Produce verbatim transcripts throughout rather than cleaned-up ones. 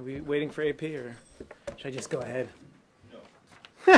Are we waiting for A P, or should I just go ahead? No.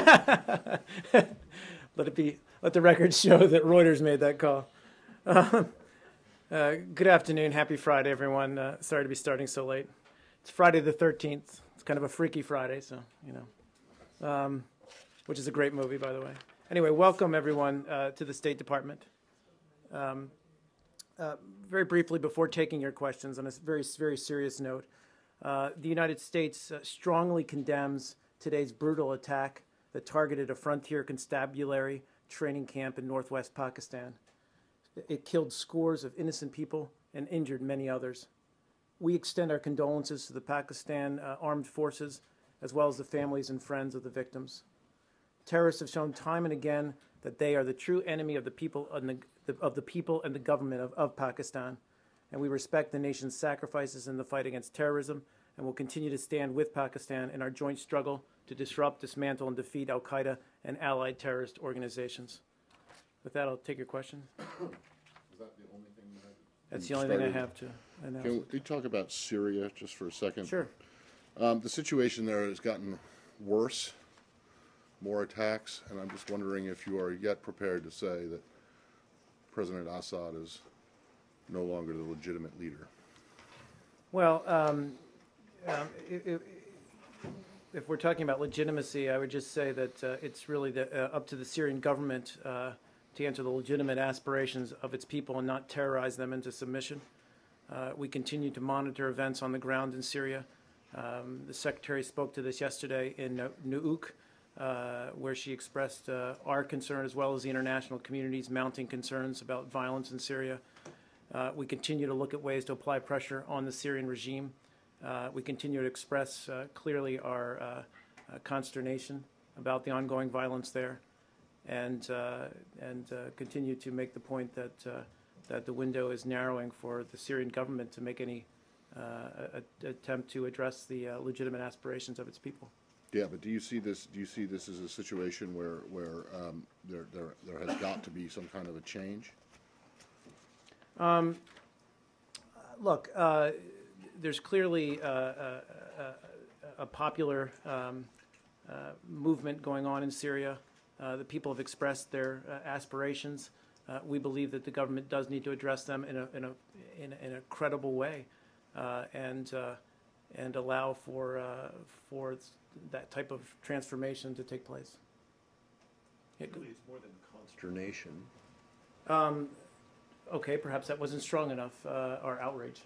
Let it be. Let the record show that Reuters made that call. Uh, uh, good afternoon. Happy Friday, everyone. Uh, sorry to be starting so late. It's Friday the thirteenth. It's kind of a freaky Friday, so, you know, um, which is a great movie, by the way. Anyway, welcome, everyone, uh, to the State Department. Um, uh, very briefly, before taking your questions, on a very, very serious note, uh, the United States uh, strongly condemns today's brutal attack that targeted a frontier constabulary training camp in northwest Pakistan. It killed scores of innocent people and injured many others. We extend our condolences to the Pakistan uh, armed forces, as well as the families and friends of the victims. Terrorists have shown time and again that they are the true enemy of the people and the, the, of the people and the government of, of Pakistan, and we respect the nation's sacrifices in the fight against terrorism, and will continue to stand with Pakistan in our joint struggle to disrupt, dismantle, and defeat al-Qaeda and allied terrorist organizations. With that, I'll take your question. Is that the only thing that That's the only thing I have to announce. Can we talk about Syria just for a second? Sure. Um, the situation there has gotten worse, more attacks, and I'm just wondering if you are yet prepared to say that President Assad is no longer the legitimate leader. Well, um, um, if, if we're talking about legitimacy, I would just say that uh, it's really the, uh, up to the Syrian government uh, to answer the legitimate aspirations of its people and not terrorize them into submission. Uh, we continue to monitor events on the ground in Syria. Um, the Secretary spoke to this yesterday in uh, Nuuk, uh, where she expressed uh, our concern as well as the international community's mounting concerns about violence in Syria. Uh, we continue to look at ways to apply pressure on the Syrian regime. Uh, we continue to express uh, clearly our uh, uh, consternation about the ongoing violence there, and uh, and uh, continue to make the point that uh, that the window is narrowing for the Syrian government to make any uh, a, a attempt to address the uh, legitimate aspirations of its people. Yeah, but do you see this? Do you see this as a situation where where um, there there there has got to be some kind of a change? Um, look, uh, there's clearly uh, a, a, a popular um, uh, movement going on in Syria. Uh, the people have expressed their uh, aspirations. Uh, we believe that the government does need to address them in a in a in a, in a credible way, uh, and uh, and allow for uh, for that type of transformation to take place. Yeah, really, it's more than consternation. Um, okay, perhaps that wasn't strong enough. Uh, or outrage.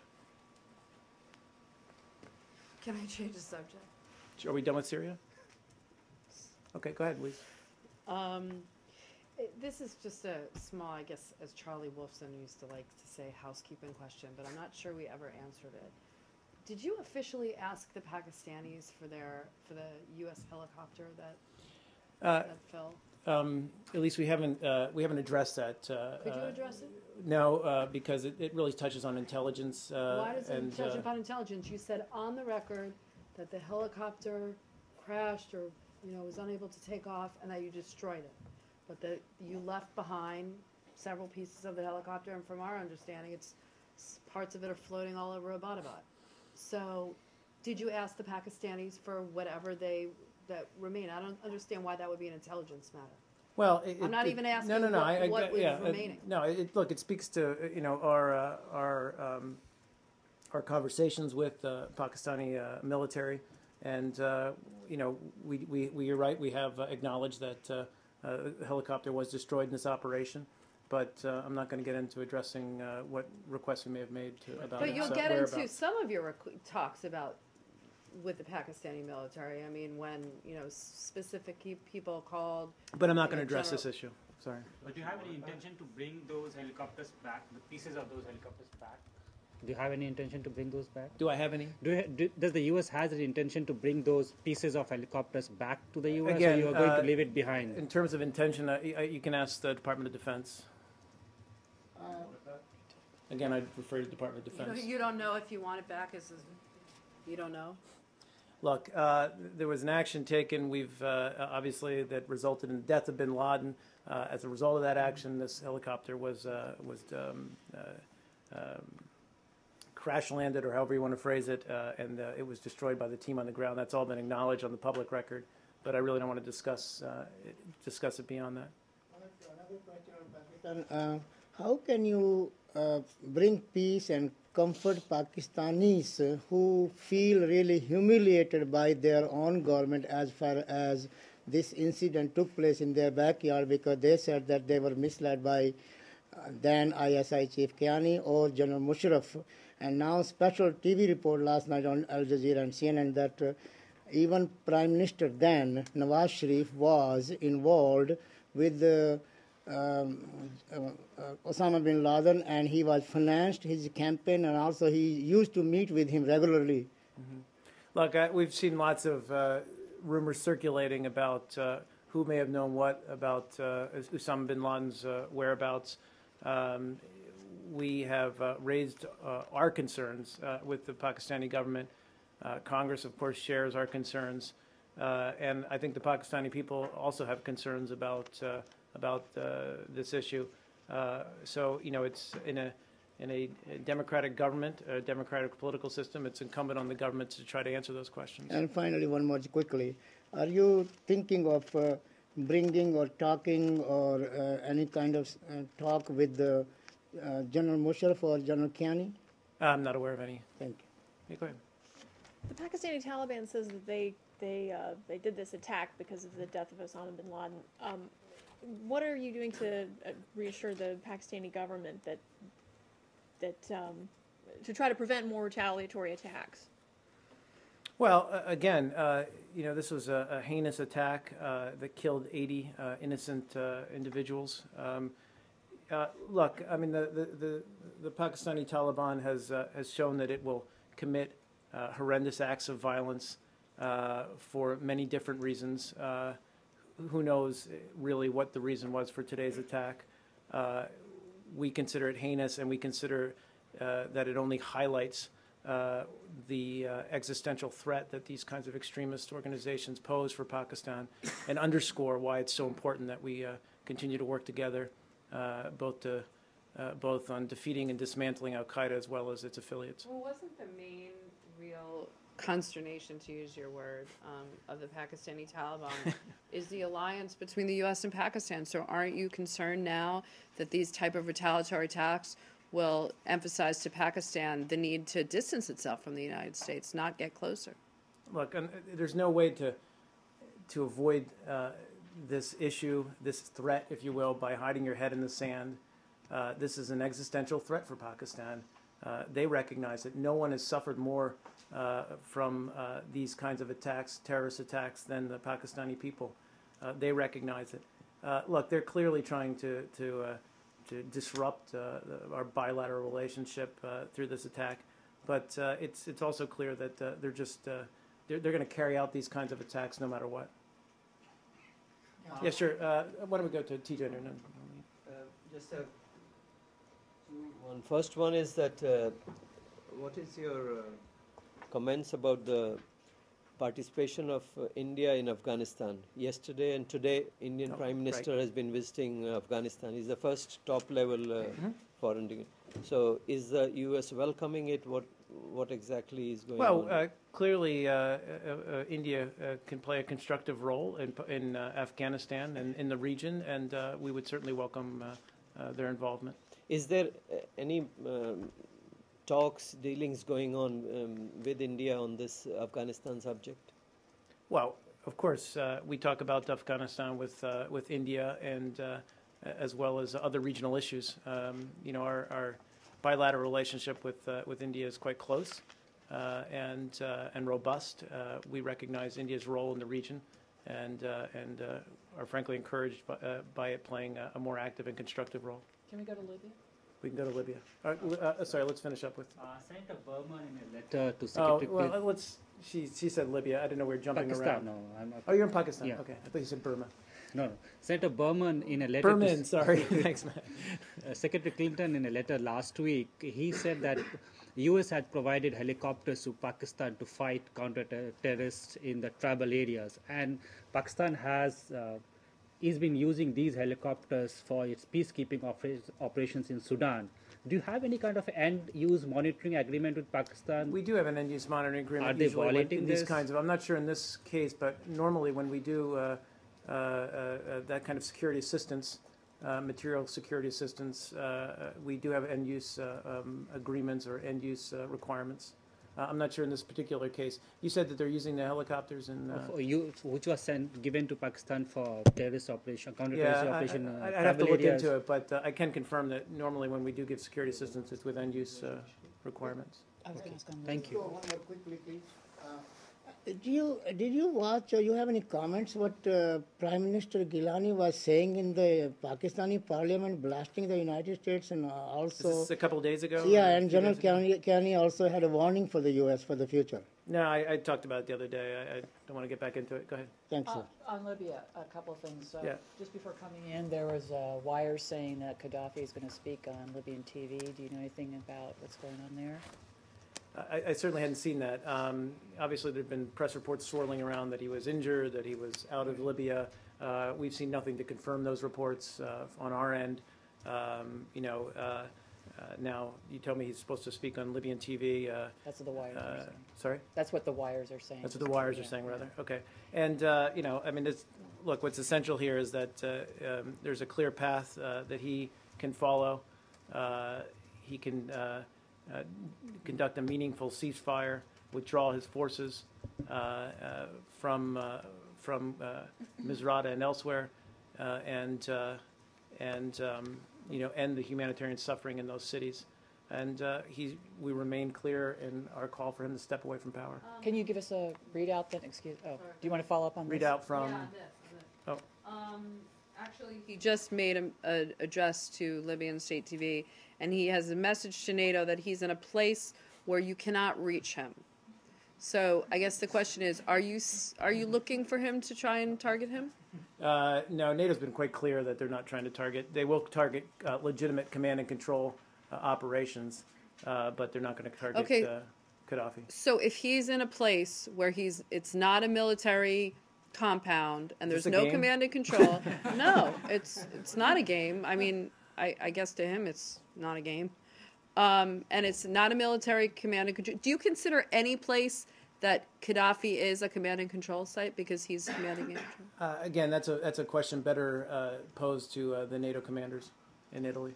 Can I change the subject? Are we done with Syria? Okay, go ahead, Louise. Um, it, this is just a small, I guess, as Charlie Wolfson used to like to say, housekeeping question, but I'm not sure we ever answered it. Did you officially ask the Pakistanis for their for the U S helicopter that Uh, that fell? Um, at least we haven't uh, we haven't addressed that. Uh, Could you uh, address it? No, uh, because it, it really touches on intelligence. Uh, Why does it and, touch uh, upon intelligence? You said on the record that the helicopter crashed or you know was unable to take off, and that you destroyed it, but that you left behind several pieces of the helicopter, and from our understanding, it's parts of it are floating all over Abbottabad. So, did you ask the Pakistanis for whatever they that remain? I don't understand why that would be an intelligence matter. Well, it, I'm not it, even asking no, no, no, what, I, I, what was yeah, uh, remaining. no, it, look, it speaks to you know our uh, our um, our conversations with the Pakistani uh, military, and uh, you know we, we, we you're right. We have uh, acknowledged that uh, uh, a helicopter was destroyed in this operation. But uh, I'm not going to get into addressing uh, what requests we may have made to, about But its, you'll uh, get whereabouts. into some of your requ- talks about with the Pakistani military. I mean, when you know specific key people called. But I'm not you going to know, address general- this issue. Sorry. But do you have any intention to bring those helicopters back, the pieces of those helicopters back? Do you have any intention to bring those back? Do I have any? Do, you, do Does the U S has an intention to bring those pieces of helicopters back to the U S, Again, or you are going uh, to leave it behind? In terms of intention, uh, y- you can ask the Department of Defense. Again, I'd refer to the Department of You don't, Defense. you don't know if you want it back. Is you don't know. Look, uh, there was an action taken. We've uh, obviously that resulted in the death of Bin Laden. Uh, as a result of that action, this helicopter was uh, was um, uh, um, crash landed, or however you want to phrase it, uh, and uh, it was destroyed by the team on the ground. That's all been acknowledged on the public record, but I really don't want to discuss uh, it, discuss it beyond that. Another question on Pakistan. Uh, how can you uh, bring peace and comfort Pakistanis uh, who feel really humiliated by their own government as far as this incident took place in their backyard, because they said that they were misled by uh, then I S I Chief Kiani or General Musharraf. And now special T V report last night on Al Jazeera and C N N that uh, even Prime Minister then, Nawaz Sharif, was involved with the um, uh, uh, Osama bin Laden, and he was financed his campaign, and also he used to meet with him regularly. Mm-hmm. Look, I, we've seen lots of uh, rumors circulating about uh, who may have known what about uh, Osama bin Laden's uh, whereabouts. Um, we have uh, raised uh, our concerns uh, with the Pakistani government. Uh, Congress, of course, shares our concerns, uh, and I think the Pakistani people also have concerns about uh, about uh, this issue. Uh, so, you know, it's in a in a democratic government, a democratic political system. It's incumbent on the government to try to answer those questions. And finally, one more quickly: are you thinking of uh, bringing or talking or uh, any kind of uh, talk with the uh, General Musharraf or General Kiani? I'm not aware of any. Thank you. Yeah, go ahead. The Pakistani Taliban says that they they uh, they did this attack because of the death of Osama bin Laden. Um, what are you doing to uh, reassure the Pakistani government that that um, to try to prevent more retaliatory attacks? Well, uh, again, uh, you know, this was a, a heinous attack uh, that killed eighty uh, innocent uh, individuals. Um, uh, look, I mean, the the, the, the Pakistani Taliban has uh, has shown that it will commit Uh, horrendous acts of violence uh, for many different reasons. Uh, who knows really what the reason was for today's attack? Uh, we consider it heinous, and we consider uh, that it only highlights uh, the uh, existential threat that these kinds of extremist organizations pose for Pakistan, and underscore why it's so important that we uh, continue to work together, uh, both to uh, both on defeating and dismantling Al Qaeda as well as its affiliates. Well, wasn't the main real consternation, to use your word, um, of the Pakistani Taliban is the alliance between the U S and Pakistan. So aren't you concerned now that these type of retaliatory attacks will emphasize to Pakistan the need to distance itself from the United States, not get closer? Look, and there's no way to to avoid uh, this issue, this threat, if you will, by hiding your head in the sand. Uh, this is an existential threat for Pakistan. Uh, they recognize that no one has suffered more uh, from uh, these kinds of attacks, terrorist attacks, than the Pakistani people. Uh, they recognize it. Uh, look, they're clearly trying to to, uh, to disrupt uh, the, our bilateral relationship uh, through this attack, but uh, it's it's also clear that uh, they're just uh, they're they're going to carry out these kinds of attacks no matter what. Yeah, yeah sure. Uh, why don't we go to T J? No, no. Uh, just a one. First one is that uh, what is your uh, comments about the participation of uh, India in Afghanistan? Yesterday and today, Indian Oh, Prime Minister right. has been visiting uh, Afghanistan. He's the first top-level uh, Mm-hmm. foreign dignitary. So, is the U S welcoming it? What what exactly is going Well, on? uh, clearly, uh, uh, uh, India uh, can play a constructive role in in uh, Afghanistan and in the region, and uh, we would certainly welcome uh, uh, their involvement. Is there uh, any um, talks, dealings going on um, with India on this Afghanistan subject? Well, of course, uh, we talk about Afghanistan with uh, with India and uh, as well as other regional issues. Um, you know, our, our bilateral relationship with uh, with India is quite close uh, and uh, and robust. Uh, we recognize India's role in the region, and uh, and uh, are frankly encouraged by, uh, by it playing a, a more active and constructive role. Can we go to Libya? We can go to Libya. All right, uh, sorry, let's finish up with. Uh, Senator Berman in a letter to Oh Secretary well, uh, let's. She she said Libya. I didn't know we were jumping Pakistan. around. No, I'm Oh, you're in Pakistan. Yeah. Okay, I thought you said Burma. no, no. Senator Berman in a letter Berman, to sorry. Thanks, man. uh, Secretary Clinton in a letter last week, he said that U S had provided helicopters to Pakistan to fight counter-terrorists in the tribal areas, and Pakistan has uh, is been using these helicopters for its peacekeeping oper- operations in Sudan. do you have any kind of end-use monitoring agreement with Pakistan? We do have an end-use monitoring agreement. Are they usually when- violating in these this? kinds of? I'm not sure in this case, but normally when we do uh, uh, uh, that kind of security assistance, uh, material security assistance, uh, uh, we do have end-use uh, um, agreements or end-use uh, requirements. Uh, I'm not sure in this particular case. You said that they're using the helicopters in. Uh, For you, which was sent given to Pakistan for terrorist operation, yeah, counter-terrorist I, operation. Uh, I, I'd have to tribal look areas. into it, but uh, I can confirm that normally when we do give security assistance, it's with end-use uh, requirements. I was going to ask on Thank you. One more quickly, please. Uh, Did you did you watch or you have any comments what uh, Prime Minister Gilani was saying in the Pakistani Parliament, blasting the United States and uh, Is also this a couple days ago? yeah, or a and few General days ago? Kani, Kani also had a warning for the U S for the future. No, I, I talked about it the other day. I, I don't want to get back into it. Go ahead. Thanks, Uh, sir. on Libya, a couple of things. So Yeah. just before coming in, there was uh, wires saying that Gaddafi is going to speak on Libyan T V. Do you know anything about what's going on there? I, I certainly hadn't seen that. Um, obviously, there have been press reports swirling around that he was injured, that he was out of Libya. Uh, we've seen nothing to confirm those reports uh, on our end. Um, you know, uh, uh, now you told me he's supposed to speak on Libyan T V. Uh, That's what the wires are uh, saying. sorry? That's what the wires are saying. That's what the wires are saying, rather. Okay. And, uh, you know, I mean, it's, look, what's essential here is that uh, um, there's a clear path uh, that he can follow. Uh, he can uh, uh, conduct a meaningful ceasefire, withdraw his forces uh, uh, from, uh, from uh, Misrata and elsewhere, uh, and, uh, and um, you know, end the humanitarian suffering in those cities. And uh, he, we remain clear in our call for him to step away from power. Can you give us a readout then? Excuse. Oh, do you want to follow up on Read this? out from. Yeah, this, this. Oh. Um, actually, he just made a, a address to Libyan State T V, and he has a message to NATO that he's in a place where you cannot reach him. So I guess the question is, are you s- are you looking for him to try and target him? Uh, no, NATO's been quite clear that they're not trying to target. They will target uh, legitimate command and control uh, operations, uh, but they're not going to target Okay. uh, Gaddafi. So if he's in a place where he's, it's not a military compound and Is there's this a no game? command and control. No, it's it's not a game. I mean, I, I guess to him it's not a game, um, and it's not a military command and control. Do you consider any place that Gaddafi is a command and control site because he's commanding and control? Uh, again, that's a that's a question better uh, posed to uh, the NATO commanders in Italy.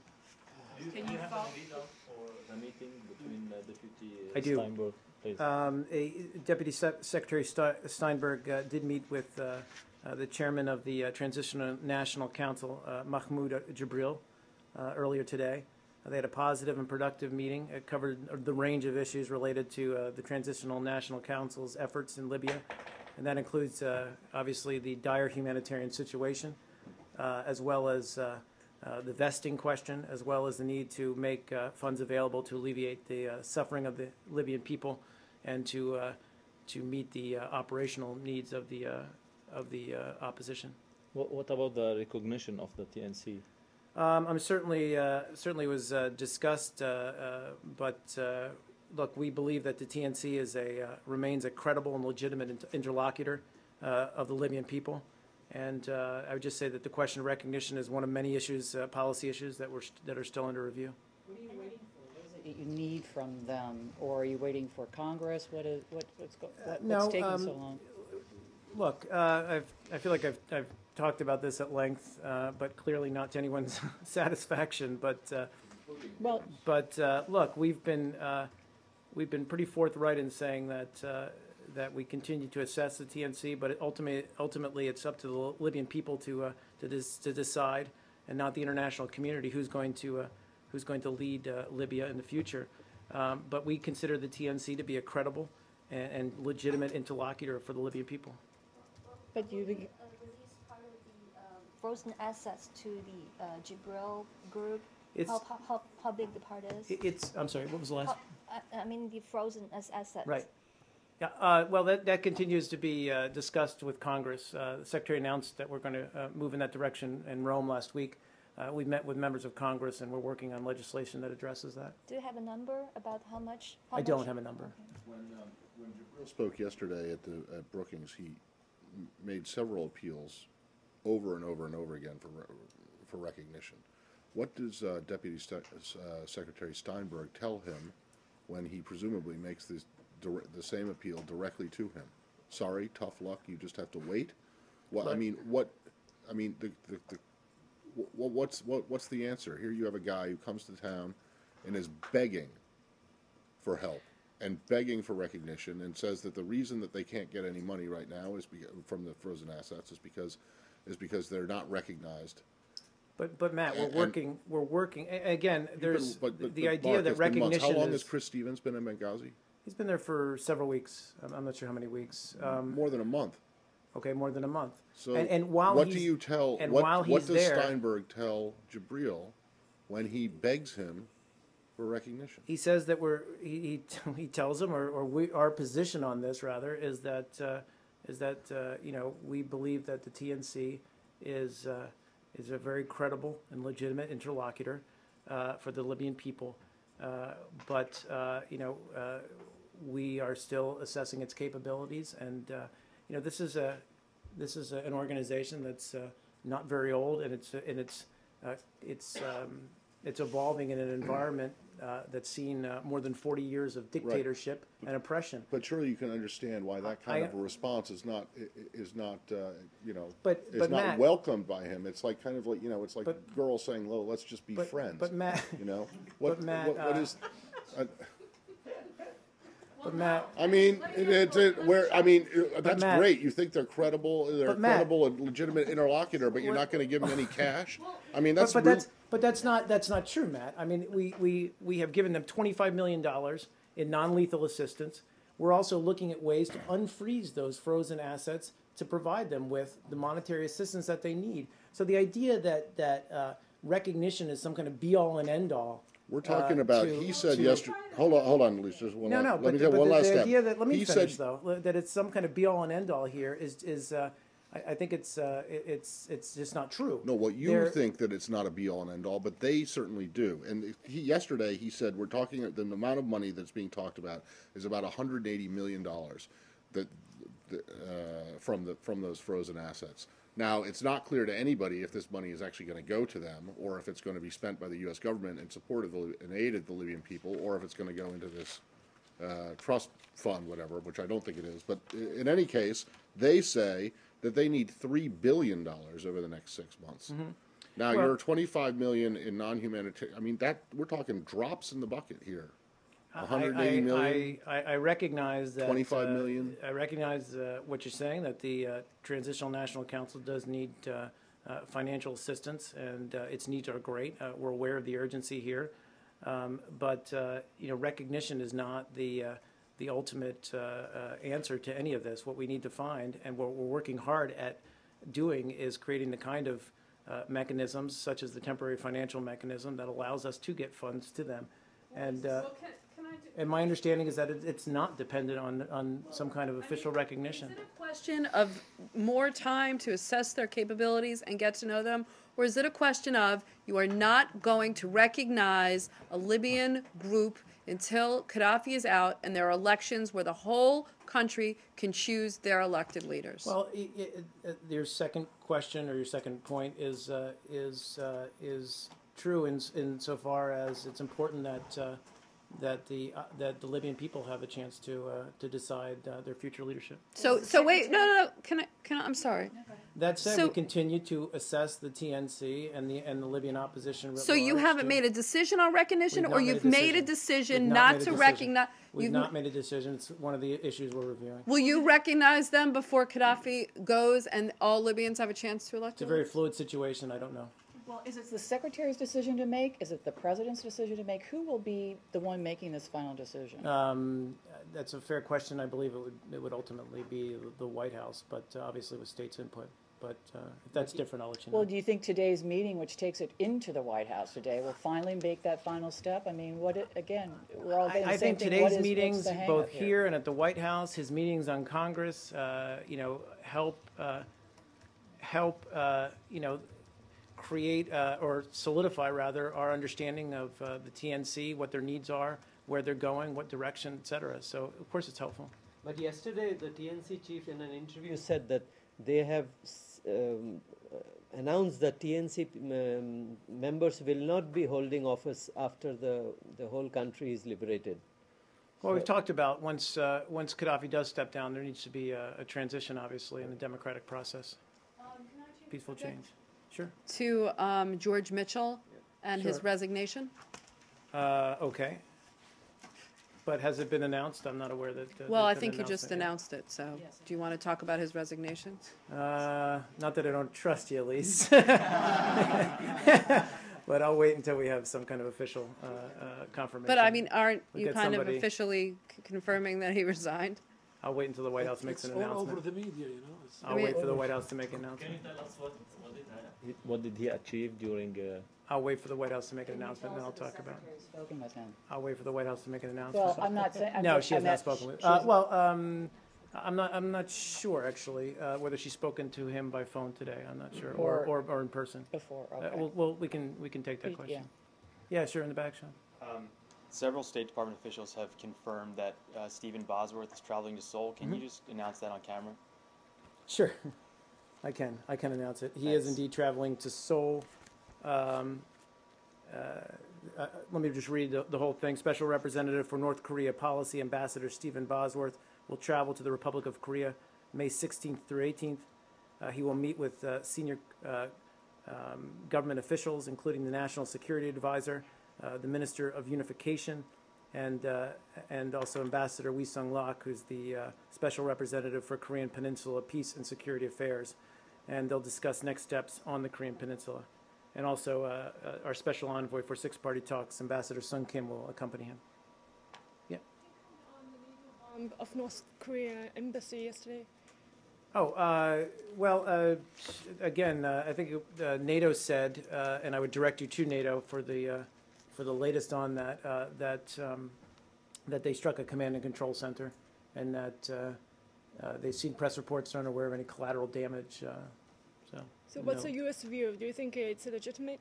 Can you follow? For the meeting between uh, Deputy uh, I do. Steinberg, please. Um, a, Deputy Se- Secretary Ste- Steinberg uh, did meet with uh, uh, the chairman of the uh, Transitional National Council, uh, Mahmoud Jibril, uh, earlier today. Uh, they had a positive and productive meeting. It covered the range of issues related to uh, the Transitional National Council's efforts in Libya, and that includes uh, obviously the dire humanitarian situation, uh, as well as uh, uh, the vesting question, as well as the need to make uh, funds available to alleviate the uh, suffering of the Libyan people, and to uh, to meet the uh, operational needs of the uh, of the uh, opposition. What, what about the recognition of the T N C? Um, I'm certainly uh, certainly was uh, discussed, uh, uh, but uh, look, we believe that the T N C is a uh, remains a credible and legitimate inter- interlocutor uh, of the Libyan people, and uh, I would just say that the question of recognition is one of many issues, uh, policy issues that were st- that are still under review. What are you waiting for? What is it you need from them, or are you waiting for Congress? What is what, what's go, what, no, what's taking um, so long? Look, uh, I've, I feel like I've, I've talked about this at length, uh, but clearly not to anyone's satisfaction. But uh, Well, But uh, look, we've been uh, we've been pretty forthright in saying that uh, that we continue to assess the T N C, but it ultimately ultimately it's up to the Libyan people to uh, to dis- to decide, and not the international community who's going to uh, who's going to lead uh, Libya in the future. Um, but we consider the T N C to be a credible and, and legitimate interlocutor for the Libyan people. but you uh, release part of the um, frozen assets to the uh, Jibril group. It's How, how, how, how big the part is? it- it's I'm sorry, what was the last? How, I, I mean the frozen as assets. Right. Yeah, uh, well, that, that continues to be uh, discussed with Congress. Uh, the Secretary announced that we're going to uh, move in that direction in Rome last week. Uh, we met with members of Congress, and we're working on legislation that addresses that. Do you have a number about how much? How I don't much? have a number. When, um, when Jibril spoke yesterday at the, at Brookings, he m- made several appeals over and over and over again for, re- for recognition. what does uh, Deputy St- uh, Secretary Steinberg tell him when he presumably makes this dir- the same appeal directly to him? Sorry, tough luck. You just have to wait. Well, I Right. mean, what? I mean, the, the, the what, what's what, what's the answer? Here you have a guy who comes to town and is begging for help and begging for recognition, and says that the reason that they can't get any money right now is because, from the frozen assets is because is because they're not recognized. But but Matt, we're And- working. We're working a- again. There's But- but- the but, idea Mark, that it's been months. recognition How long is. has Chris Stevens been in Benghazi? He's been there for several weeks. I'm, I'm not sure how many weeks. Um, More than a month. okay, more than a month. So and, and while what he's, do you tell? And what, while what he's does there, Steinberg tell Jabril when he begs him for recognition? he says that we're. He he, he tells him, or, or we our position on this rather is that uh, is that uh, you know we believe that the T N C is uh, is a very credible and legitimate interlocutor uh, for the Libyan people, uh, but uh, you know uh, we are still assessing its capabilities, and uh, you know this is a this is a, an organization that's uh, not very old, and it's and it's uh, it's um, it's evolving in an environment uh, that's seen uh, more than forty years of dictatorship and oppression. But surely you can understand why that kind I- of a response is not i- i- is not uh, you know But- is but not Matt- welcomed by him. It's like kind of like you know it's like But- girls saying, "Well, let's just be but- friends." but Matt- you know what? but Matt, what, what uh, is? Uh, But Matt, I mean, it, it, it, where I mean, uh, that's Matt- great. You think they're credible, they're a But Matt- credible and legitimate interlocutor, but you're not going to give them any cash. I mean, that's but, but real- that's but that's not that's not true, Matt. I mean, we we we have given them twenty-five million dollars in non-lethal assistance. We're also looking at ways to unfreeze those frozen assets to provide them with the monetary assistance that they need. So the idea that that uh, recognition is some kind of be-all and end-all. We're talking uh, about. to- he said to- yesterday. Hold on, hold on, Lisa. Just one No, last, no, let but, me the, tell but one the, last the step. idea that let me he finish said, though that it's some kind of be-all and end-all here is is uh, I, I think it's uh, it, it's it's just not true. No, what you They're- think that it's not a be all and end all, but they certainly do. And he, yesterday he said we're talking the amount of money that's being talked about is about one hundred eighty million dollars that uh, from the from those frozen assets. Now, it's not clear to anybody if this money is actually going to go to them, or if it's going to be spent by the U S government in support of the, and aid of the Libyan people, or if it's going to go into this uh, trust fund, whatever, which I don't think it is. But i- in any case, they say that they need three billion dollars over the next six months. Now, Well- you're twenty-five million dollars in non-humanitarian. I mean, that we're talking drops in the bucket here. one hundred eighty I, million. I, I, I recognize that. twenty-five uh, million. I recognize uh, what you're saying, that the uh, Transitional National Council does need uh, uh, financial assistance, and uh, its needs are great. Uh, we're aware of the urgency here. Um, but, uh, you know, recognition is not the, uh, the ultimate uh, uh, answer to any of this. What we need to find, and what we're working hard at doing, is creating the kind of uh, mechanisms, such as the temporary financial mechanism, that allows us to get funds to them. And uh, and my understanding is that it, it's not dependent on on some kind of official recognition. Is it a question of more time to assess their capabilities and get to know them? Or is it a question of you are not going to recognize a Libyan group until Gaddafi is out and there are elections where the whole country can choose their elected leaders? Well, i i i your second question or your second point is uh, is uh, is true in insofar as it's important that uh, that the uh, that the Libyan people have a chance to uh, to decide uh, their future leadership. So, so wait, no, no, no. Can I? Can I? I'm sorry. That said, So- we continue to assess the T N C and the and the Libyan opposition. writ So you large haven't to- made a decision on recognition, We've or not you've made a made a decision. decision We've not made a to decision. recognize. We've not made a decision. It's one of the issues we're reviewing. Will you recognize them before Gaddafi goes and all Libyans have a chance to elect It's a him? very fluid situation. I don't know. Well, is it the secretary's decision to make? Is it the president's decision to make? Who will be the one making this final decision? Um, that's a fair question. I believe it would it would ultimately be the White House, but uh, obviously with states' input. But uh, if that's different, I'll let you know. Well, do you think today's meeting, which takes it into the White House today, will finally make that final step? I mean, what it, again, we're all getting I, I the same think thing. today's What is- what's meetings, the hang both up here and at the White House, his meetings on Congress, uh, you know, help uh, help uh, you know create uh, or solidify rather our understanding of uh, the T N C, what their needs are, where they're going, what direction, et cetera. So of course it's helpful. But yesterday, the T N C chief in an interview said that they have um, uh, announced that T N C um, members will not be holding office after the, the whole country is liberated. Well, we've talked about once uh, once Gaddafi does step down, there needs to be a, a transition, obviously, in the democratic process. Peaceful change. Sure. To um, George Mitchell and his Sure. resignation? Uh, okay. But has it been announced? I'm not aware that. Uh, Well, I they've think you announced just it yet. announced it, so do you want to talk about his resignation? Uh, not that I don't trust you, Elise. But I'll wait until we have some kind of official uh, uh, confirmation. But I mean, aren't We'll you get kind of somebody- officially c- confirming that he resigned? I'll wait until the White House makes It's an all over announcement. the media, you know. It's I'll I mean- wait for the White House to make an announcement. Can you tell us what, what, did, he, what did he achieve during... Uh, I'll wait for the White House to make an announcement, and then I'll talk about it. Spoken with him. I'll wait for the White House to make an announcement. Well, I'm not saying. I'm No, just- she has I'm not not- spoken with. she Uh, hasn't- well, um, I'm not. I'm not sure actually uh, whether she's spoken to him by phone today. I'm not sure, or or, or in person. Before, Uh, okay. well, well, we can we can take that We- question. Yeah, sure. In the back, Sean. Um, several State Department officials have confirmed that uh, Stephen Bosworth is traveling to Seoul. Can Mhm. you just announce that on camera? Sure, I can. I can announce it. He is Thanks. indeed traveling to Seoul. Um, uh, uh, let me just read the, the whole thing. Special Representative for North Korea Policy, Ambassador Stephen Bosworth, will travel to the Republic of Korea May sixteenth through eighteenth. Uh, he will meet with uh, senior uh, um, government officials, including the National Security Advisor, uh, the Minister of Unification, and uh, and also Ambassador Wee Sung-lak, who's the uh, Special Representative for Korean Peninsula Peace and Security Affairs. And they'll discuss next steps on the Korean Peninsula. And also uh, uh, our Special Envoy for Six-Party Talks, Ambassador Sung Kim, will accompany him. Yeah. Um, of North Korea embassy yesterday. Oh, uh, well, uh, again, uh, I think uh, NATO said, uh, and I would direct you to NATO for the uh, for the latest on that, uh, that um, that they struck a command and control center, and that uh, uh, they've seen press reports, they're unaware of any collateral damage. Uh, so, So what's no. the U S view? Do you think it's legitimate?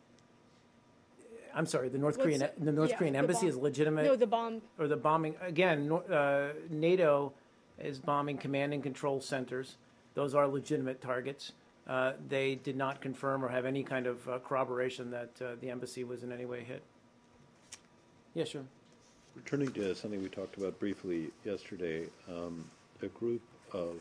I'm sorry, the North What's Korean the- the North yeah, Korean the embassy bomb. is legitimate. No, the bomb. Or the bombing again. Nor- Uh, NATO is bombing command and control centers. Those are legitimate targets. Uh, they did not confirm or have any kind of uh, corroboration that uh, the embassy was in any way hit. Yeah, sure. Returning to something we talked about briefly yesterday, um, a group of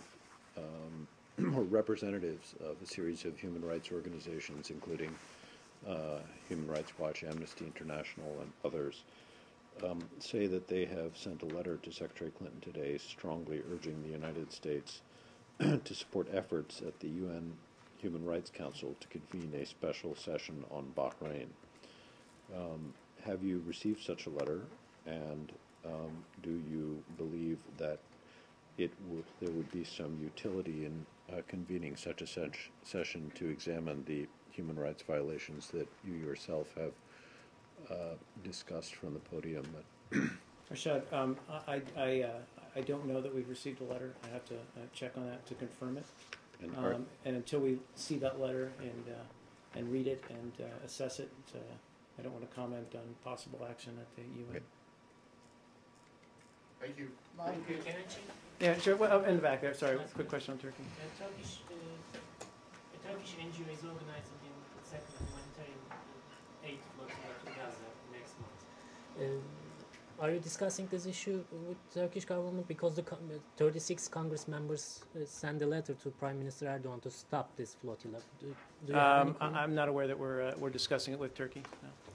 um, or representatives of a series of human rights organizations, including uh, Human Rights Watch, Amnesty International, and others, um, say that they have sent a letter to Secretary Clinton today strongly urging the United States to support efforts at the U N Human Rights Council to convene a special session on Bahrain. Um, have you received such a letter, and um, do you believe that it w- there would be some utility in uh, convening such a se- session to examine the human rights violations that you yourself have uh, discussed from the podium? Rashad, um, I I, uh, I don't know that we've received a letter. I have to uh, check on that to confirm it. And are- Um, and until we see that letter and uh, and read it and uh, assess it, uh, I don't want to comment on possible action at the U N. Thank you. Can I check? Yeah, sure. Well, oh, in the back there. Sorry, quick question on Turkey. A Turkish, uh, a Turkish N G O is organizing the second humanitarian aid flotilla to Gaza next month. Um, are you discussing this issue with Turkish government? Because the com- thirty-six Congress members uh, sent a letter to Prime Minister Erdogan to stop this flotilla. Do, do you have any Um, I- comment? I'm not aware that we're uh, we're discussing it with Turkey. No.